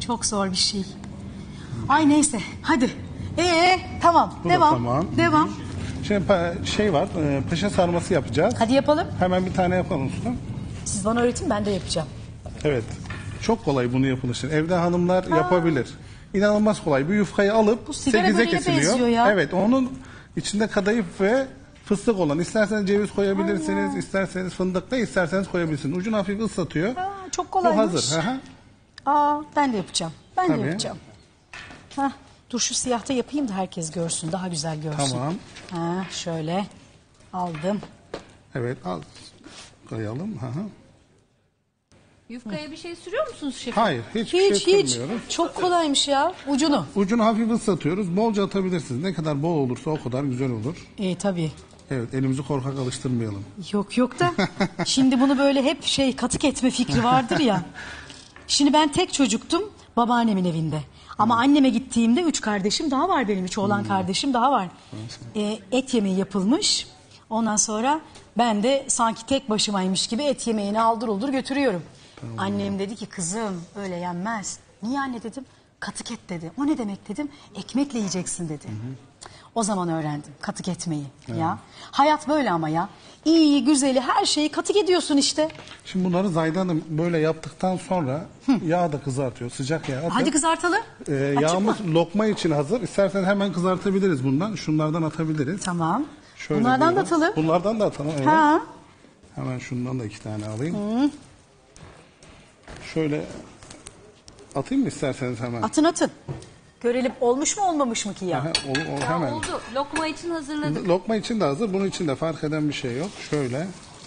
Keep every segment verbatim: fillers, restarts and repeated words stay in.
Çok zor bir şey. Ay neyse hadi. Ee tamam Bu da devam. tamam. Devam. Şimdi pa- şey var, e, paşa sarması yapacağız. Hadi yapalım. Hemen bir tane yapalım usta. Siz bana öğretin, ben de yapacağım. Evet. Çok kolay bunu yapılışı. Evde hanımlar yapabilir. İnanılmaz kolay. Bir yufkayı alıp Bu sigara sekize böreğine kesiliyor. benziyor ya. Evet, onun içinde kadayıf ve fıstık olan. İsterseniz ceviz koyabilirsiniz, isterseniz fındık da isterseniz koyabilirsiniz. Ucunu hafif ıslatıyor. Aa, çok Bu kolaymış. hazır. Aha. Aa, ben de yapacağım. Ben Tabii. de yapacağım. Hah, dur şu siyahta yapayım da herkes görsün. Daha güzel görsün. Tamam. Ha, şöyle aldım. Evet, al. Koyalım. Aha. Yufkaya bir şey sürüyor musunuz şefim? Hayır, hiçbir Hiç şey hiç. sürmüyoruz. Çok kolaymış ya. Ucunu. Ucunu hafif ıslatıyoruz. Bolca atabilirsiniz. Ne kadar bol olursa o kadar güzel olur. İyi tabii. Evet, elimizi korkak alıştırmayalım. Yok yok da şimdi bunu böyle hep şey katık etme fikri vardır ya. Şimdi ben tek çocuktum babaannemin evinde. Ama anneme gittiğimde üç kardeşim daha var benim. Üç oğlan kardeşim daha var. Ee, et yemeği yapılmış. Ondan sonra ben de sanki tek başımaymış gibi et yemeğini aldır uldur götürüyorum. Annem dedi ki kızım öyle yenmez. Niye anne dedim. Katık et dedi. O ne demek dedim. Ekmekle yiyeceksin dedi. O zaman öğrendim katık etmeyi ya. Hayat böyle ama ya. İyi, güzeli her şeyi katık ediyorsun işte. Şimdi bunları Zahide Hanım böyle yaptıktan sonra yağ da kızartıyor. Sıcak yağ atıp. Hadi kızartalım. Ee, Açık yağımız mı? lokma için hazır. İstersen hemen kızartabiliriz bundan. Şunlardan atabiliriz. Tamam. Şöyle Bunlardan da buyurun. atalım. Bunlardan da atalım. Evet. Ha. Hemen şundan da iki tane alayım. Şöyle atayım mı isterseniz hemen? Atın atın. Görelim olmuş mu olmamış mı ki ya? Aha, ol- ol- Ya hemen. oldu. Lokma için hazırladık. Lokma için de hazır. Bunun için de fark eden bir şey yok. Şöyle.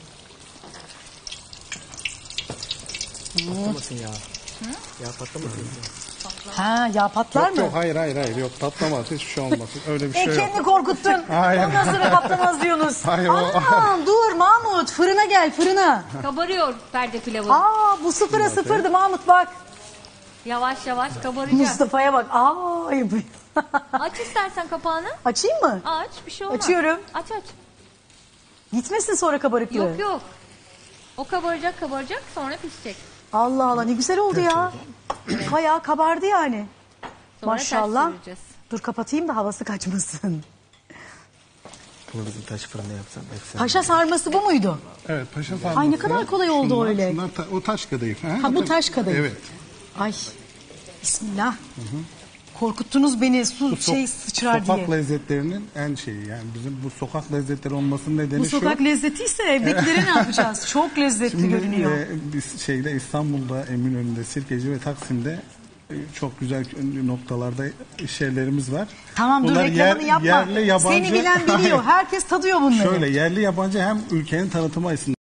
Patlamasın ya. Ya patlamasın. Ha yağ patlar Yok mı? yok hayır hayır hayır yok patlamaz hiçbir şey olmasın. Öyle bir E şey yok. kendini korkuttun. Hayır. Ondan sonra patlamaz diyorsunuz. Hayır, o- Anam dur Mahmut fırına gel fırına. Kabarıyor perde pilavı. Aa bu sıfıra sıfırdı Mahmut bak. Yavaş yavaş kabaracak. Mustafa'ya bak. Ay bu. Aç istersen kapağını. Açayım mı? Aç bir şey olmaz. Açıyorum. Aç aç. Gitmesin sonra kabarıklığı. Yok yok. O kabaracak kabaracak sonra pişecek. Allah Allah ne güzel oldu ya. Bayağı kabardı yani. Sonra Maşallah. ters çevireceğiz. Dur kapatayım da havası kaçmasın. Bunu bizim taş fırında yapsam. efsane. Paşa sarması bu muydu? Evet paşa sarması. Ay, ne kadar kolay oldu Şunlar- öyle. Şunlar ta- o taş kadayıf. Ha, Ha bu taş kadayıf. Evet. Ay bismillah. Korkuttunuz beni su Bu so- şey sıçrar sokak diye. lezzetlerinin en şeyi yani bizim bu sokak lezzetleri olmasının nedeni Bu şu. sokak lezzetiyse evdekilere ne yapacağız? Çok lezzetli Şimdi, görünüyor. e, biz şeyde İstanbul'da Eminönü'nde Sirkeci ve Taksim'de e, çok güzel noktalarda iş yerlerimiz var. Tamam dur Bunlar reklamını yer- yapma. yerli, yabancı- Seni bilen biliyor. Herkes tadıyor bunları. Şöyle yerli yabancı hem ülkenin tanıtımı açısından.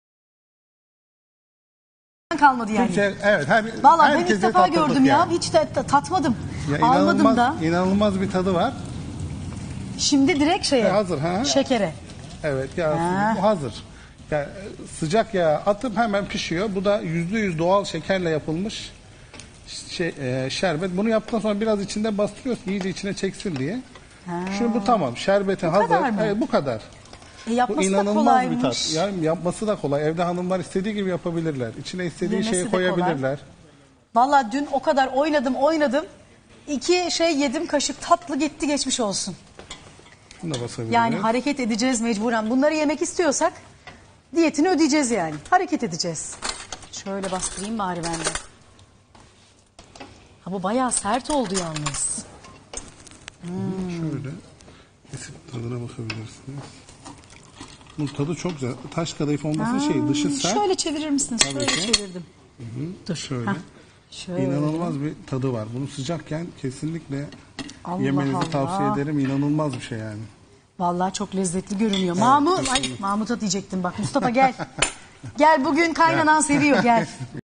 kalmadı yani. Türkiye, evet her, Vallahi ben herkese ilk defa tattırdık gördüm ya. yani. Hiç de de tatmadım. Ya Almadım inanılmaz, da. inanılmaz bir tadı var. Şimdi direkt şeye. E, hazır, ha? Şekere. Evet ya Ha. bu hazır. Ya, sıcak yağ atıp hemen pişiyor. Bu da yüzde yüz doğal şekerle yapılmış şey, e, şerbet. Bunu yaptıktan sonra biraz içinde bastırıyorsun iyice içine çeksin diye. Şimdi bu tamam. Şerbetin Bu hazır. kadar mı? Evet, bu kadar. E, Bu yapması da inanılmaz kolaymış. bir tat. Yani yapması da kolay. Evde hanımlar istediği gibi yapabilirler. İçine istediği Yemesi şeyi de koyabilirler. Vallahi dün o kadar oynadım oynadım. İki şey yedim kaşık tatlı gitti geçmiş olsun. Bunu da basabiliriz. Yani hareket edeceğiz mecburen. Bunları yemek istiyorsak diyetini ödeyeceğiz yani. Hareket edeceğiz. Şöyle bastırayım bari ben de. Ha bu bayağı sert oldu yalnız. Şöyle kesip tadına bakabilirsiniz. Bunun tadı çok güzel. Taş kadayıf olması şey dışı sert. Şöyle çevirir misiniz? Tabii Şöyle ki. çevirdim. Dur. Şöyle. Hah, şöyle. İnanılmaz bir tadı var. Bunu sıcakken kesinlikle Allah yemenizi Allah. tavsiye ederim. İnanılmaz bir şey yani. Vallahi çok lezzetli görünüyor. Mahmut, ay Mahmut'a diyecektim bak. Mustafa gel. Gel bugün kaynanan seviyor gel.